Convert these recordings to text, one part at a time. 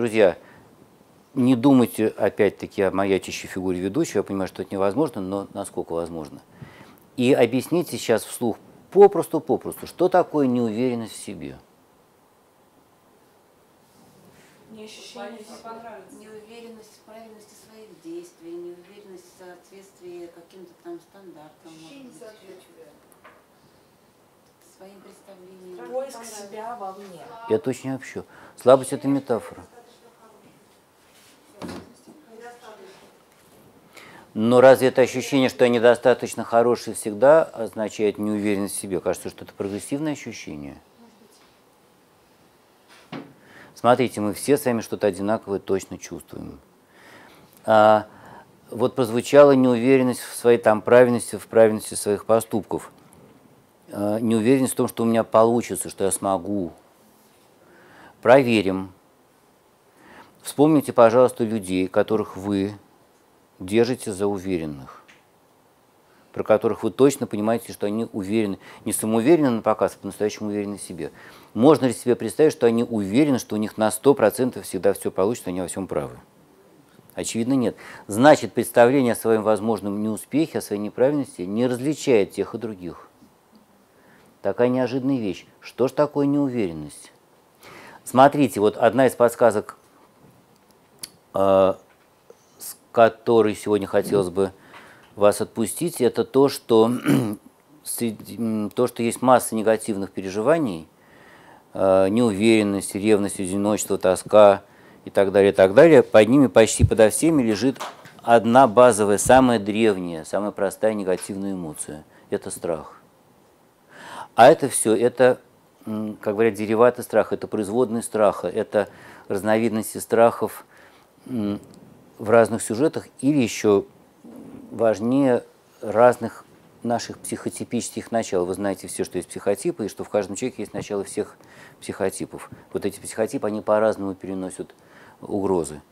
друзья, не думайте, опять-таки, о маячащей фигуре ведущего. Я понимаю, что это невозможно, но насколько возможно. И объясните сейчас вслух попросту, что такое неуверенность в себе. Неуверенность в правильности своих действий, неуверенность в соответствии каким-то там стандартам. Своим представлением. Поиск себя вовне. Это очень общо. Слабость – это метафора. Но разве это ощущение, что я недостаточно хороший, всегда означает неуверенность в себе? Кажется, что это прогрессивное ощущение. Смотрите, мы все с вами что-то одинаковое точно чувствуем. Вот прозвучала неуверенность в своей правильности, в правильности своих поступков. Неуверенность в том, что у меня получится, что я смогу. Проверим. Вспомните, пожалуйста, людей, которых вы держите за уверенных, про которых вы точно понимаете, что они уверены, не самоуверены на показ, а по-настоящему уверены в себе. Можно ли себе представить, что они уверены, что у них на 100% всегда все получится, они во всем правы? Очевидно, нет. Значит, представление о своем возможном неуспехе, о своей неправильности не различает тех и других. Такая неожиданная вещь. Что ж такое неуверенность? Смотрите, вот одна из подсказок, с которой сегодня хотелось бы вас отпустить, это то, что есть масса негативных переживаний, неуверенность, ревность, одиночество, тоска и так далее, под ними почти подо всеми лежит одна базовая, самая древняя, самая простая негативная эмоция – это страх. А это все, это, как говорят, дериваты страха, это производные страха, это разновидности страхов в разных сюжетах или еще важнее разных наших психотипических начал. Вы знаете все, что есть психотипы, и что в каждом человеке есть начало всех психотипов. Вот эти психотипы, они по-разному переносят угрозы.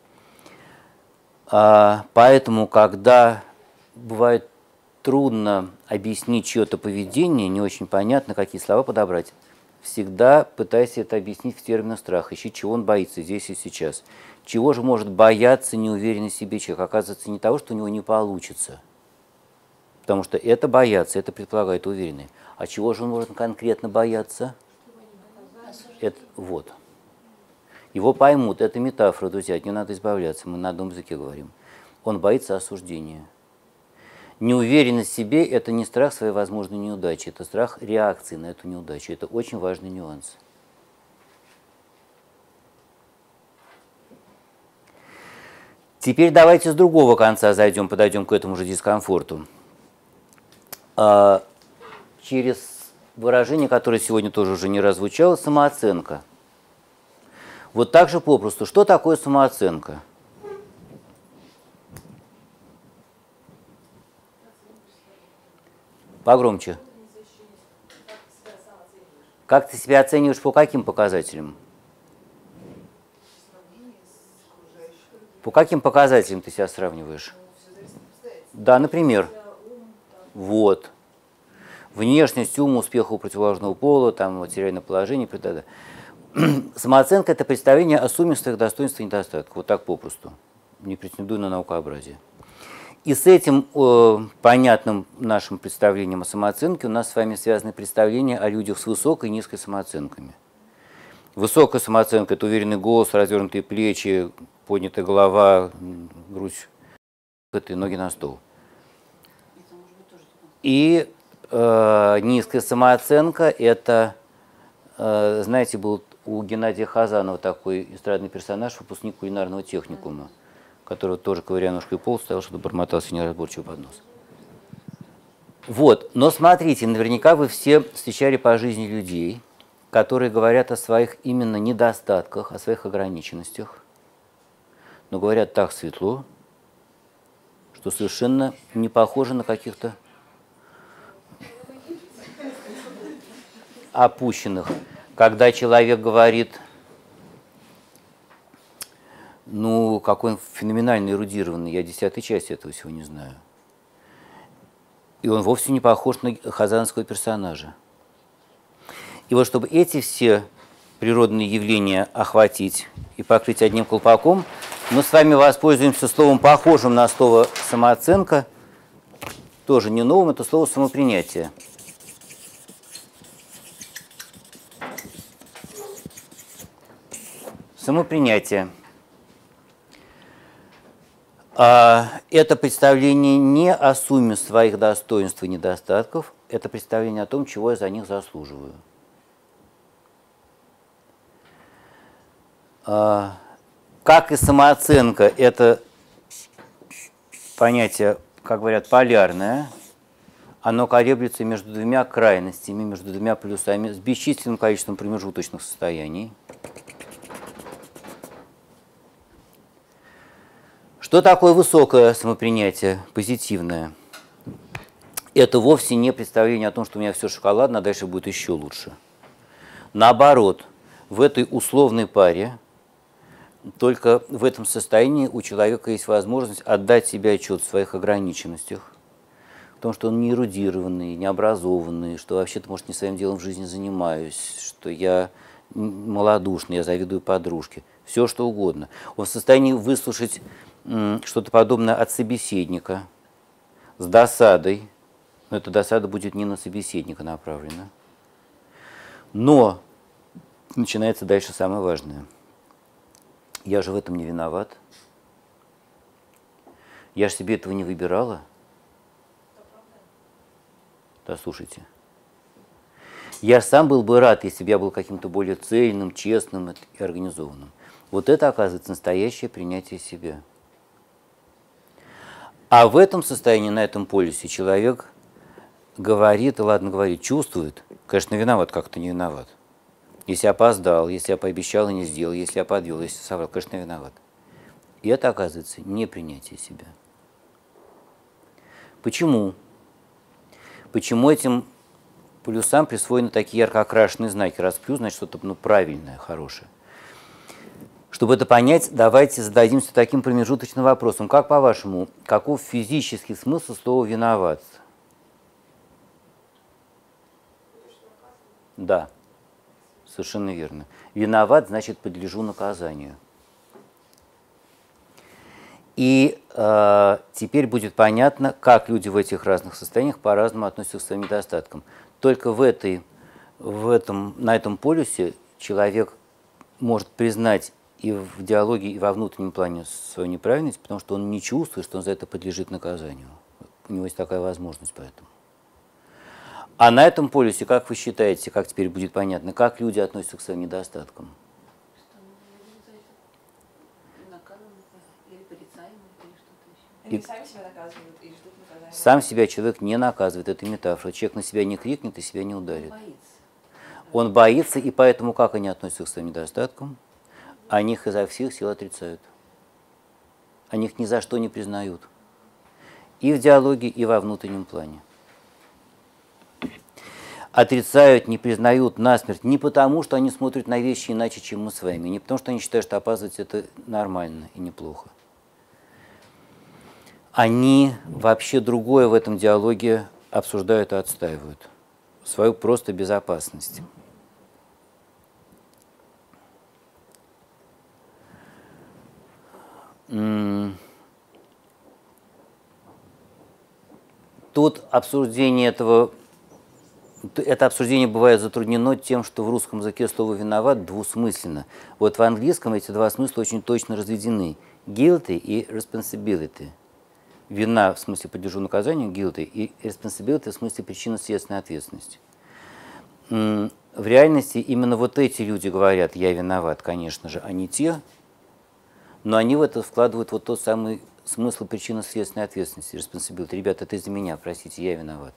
Поэтому, когда бывает трудно объяснить чье-то поведение, не очень понятно, какие слова подобрать, всегда пытайся это объяснить в терминах страха. Ищи, чего он боится здесь и сейчас. Чего же может бояться неуверенный в себе человек? Оказывается, не того, что у него не получится. Потому что это бояться, это предполагает уверенный. А чего же он может конкретно бояться? Это, вот. Его поймут, это метафора, друзья, от нее надо избавляться, мы на одном языке говорим. Он боится осуждения. Неуверенность в себе – это не страх своей возможной неудачи, это страх реакции на эту неудачу. Это очень важный нюанс. Теперь давайте с другого конца подойдем к этому же дискомфорту. Через выражение, которое сегодня тоже уже не раз звучало, самооценка. Вот так же попросту, что такое самооценка? Погромче. Как ты себя оцениваешь по каким показателям? По каким показателям ты себя сравниваешь? Да, например. Вот. Внешность, ум, успех у противоположного пола, там, материальное положение, т.д. Самооценка – это представление о сумме своих достоинств и недостатков. Вот так попросту. Не претендуя на наукообразие. И с этим понятным нашим представлением о самооценке у нас с вами связаны представления о людях с высокой и низкой самооценками. Высокая самооценка – это уверенный голос, развернутые плечи, поднятая голова, грудь, ноги на стол. И низкая самооценка – это, знаете, был у Геннадия Хазанова такой эстрадный персонаж, выпускник кулинарного техникума, который тоже, ковыряя ножкой пол, стоял, что-то бормотался неразборчиво под нос. Вот, но смотрите, наверняка вы все встречали по жизни людей, которые говорят о своих именно недостатках, о своих ограниченностях, но говорят так светло, что совершенно не похоже на каких-то опущенных. Когда человек говорит, ну, какой он феноменально эрудированный, я 10-й части этого всего не знаю. И он вовсе не похож на хазановского персонажа. И вот чтобы эти все природные явления охватить и покрыть одним колпаком, мы с вами воспользуемся словом, похожим на слово «самооценка», тоже не новым, это слово «самопринятие». Самопринятие. Это представление не о сумме своих достоинств и недостатков, это представление о том, чего я за них заслуживаю. Как и самооценка, это понятие, как говорят, полярное. Оно колеблется между двумя крайностями, между двумя полюсами, с бесчисленным количеством промежуточных состояний. Что такое высокое самопринятие, позитивное? Это вовсе не представление о том, что у меня все шоколадно, а дальше будет еще лучше. Наоборот, в этой условной паре, только в этом состоянии у человека есть возможность отдать себе отчет в своих ограниченностях, в том, что он не эрудированный, не образованный, что вообще-то, может, не своим делом в жизни занимаюсь, что я малодушный, я завидую подружке, все что угодно. Он в состоянии выслушать что-то подобное от собеседника с досадой, но эта досада будет не на собеседника направлена. Но начинается дальше самое важное. Я же в этом не виноват. Я же себе этого не выбирала. Да, слушайте. Я сам был бы рад, если бы я был каким-то более цельным, честным и организованным. Вот это, оказывается, настоящее принятие себя. А в этом состоянии, на этом полюсе, человек говорит, ладно, говорит, чувствует, конечно, виноват, как-то не виноват. Если опоздал, если я пообещал и не сделал, если я подвел, если соврал, конечно, виноват. И это, оказывается, не принятие себя. Почему? Почему этим полюсам присвоены такие ярко окрашенные знаки? Раз плюс, значит, что-то правильное, хорошее. Чтобы это понять, давайте зададимся таким промежуточным вопросом. Как, по-вашему, каков физический смысл слова «виноват»? Да, совершенно верно. Виноват значит подлежу наказанию. И теперь будет понятно, как люди в этих разных состояниях по-разному относятся к своим недостаткам. Только на этом полюсе человек может признать и в диалоге, и во внутреннем плане свою неправильность, потому что он не чувствует, что он за это подлежит наказанию. У него есть такая возможность поэтому. А на этом полюсе, как вы считаете, как теперь будет понятно, как люди относятся к своим недостаткам? Что они за это наказаны или порицаемы, или что-то еще. Они сами себя наказывают или ждут наказания? Сам себя человек не наказывает, это метафора. Человек на себя не крикнет и себя не ударит. Он боится. Он боится, и поэтому как они относятся к своим недостаткам? Они их изо всех сил отрицают. Они их ни за что не признают. И в диалоге, и во внутреннем плане. Отрицают, не признают насмерть не потому, что они смотрят на вещи иначе, чем мы с вами, не потому, что они считают, что опаздывать это нормально и неплохо. Они вообще другое в этом диалоге обсуждают и отстаивают. Свою просто безопасность. Тут это обсуждение бывает затруднено тем, что в русском языке слово «виноват» двусмысленно. Вот в английском эти два смысла очень точно разведены. Guilty и responsibility. Вина в смысле подлежу наказанию, guilty, и responsibility в смысле причинно-следственной ответственности. В реальности именно вот эти люди говорят «я виноват», конечно же, а не те, но они в это вкладывают вот тот самый смысл причинно-следственной ответственности, responsibility. Ребята, это из-за меня, простите, я виноват.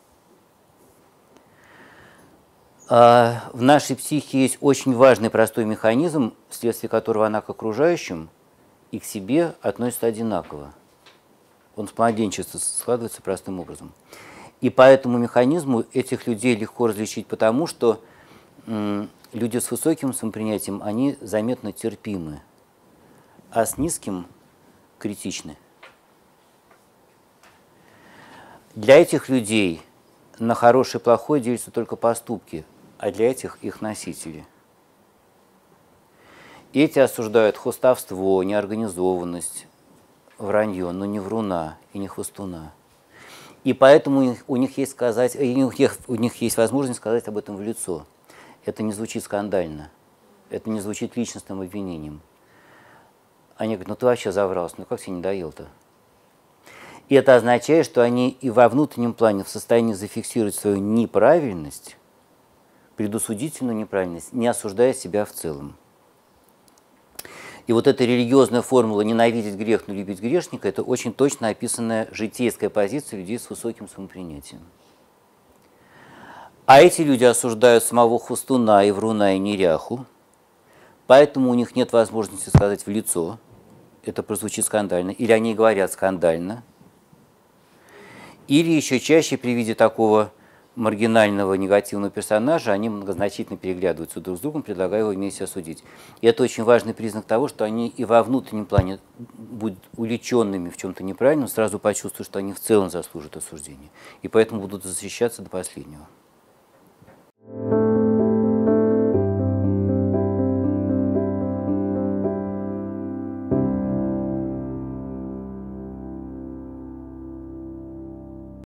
В нашей психике есть очень важный простой механизм, вследствие которого она к окружающим и к себе относится одинаково. Он с младенчества складывается простым образом. И по этому механизму этих людей легко различить, потому что люди с высоким самопринятием, они заметно терпимы, а с низким критичны. Для этих людей на хорошее и плохое делятся только поступки, а для этих их носители. Эти осуждают хвостовство, неорганизованность, вранье, но не вруна и не хвостуна. И поэтому у них есть возможность сказать об этом в лицо. Это не звучит скандально, это не звучит личностным обвинением. Они говорят, ну ты вообще заврался, ну как тебе не доел-то? И это означает, что они и во внутреннем плане в состоянии зафиксировать свою неправильность, предусудительную неправильность, не осуждая себя в целом. И вот эта религиозная формула «ненавидеть грех, но любить грешника» – это очень точно описанная житейская позиция людей с высоким самопринятием. А эти люди осуждают самого хвостуна, и вруна, и неряху, поэтому у них нет возможности сказать в лицо, это прозвучит скандально, или они говорят скандально, или еще чаще при виде такого маргинального негативного персонажа они многозначительно переглядываются друг с другом, предлагая его вместе осудить. И это очень важный признак того, что они и во внутреннем плане будут увлеченными в чем-то неправильном, сразу почувствуют, что они в целом заслужат осуждения. И поэтому будут защищаться до последнего.